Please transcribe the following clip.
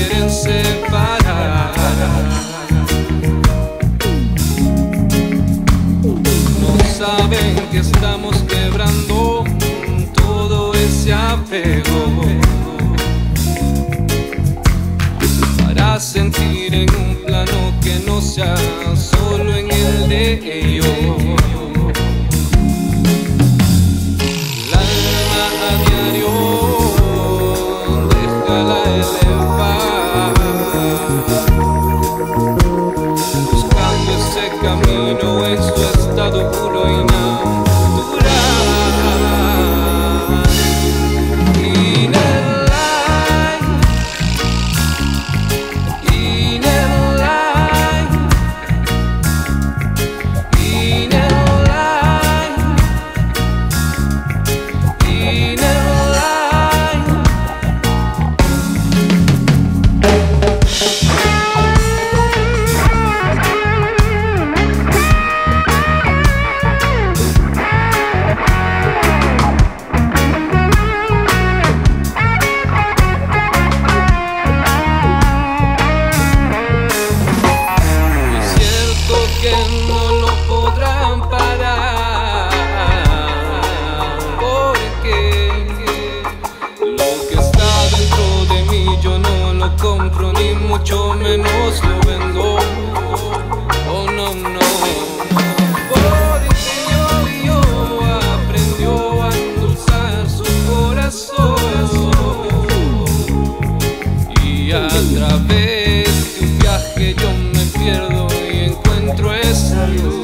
quieren separar. No saben que estamos quebrando todo ese apego para sentir en un plano que no sea solo en el de ellos. El alma a diario déjala elevar, buscando ese camino en su estado puro y natural. Compro ni mucho menos lo vendo. Oh no, no. Porque yo aprendió a endulzar su corazón, y a través de un viaje yo me pierdo y encuentro esa luz.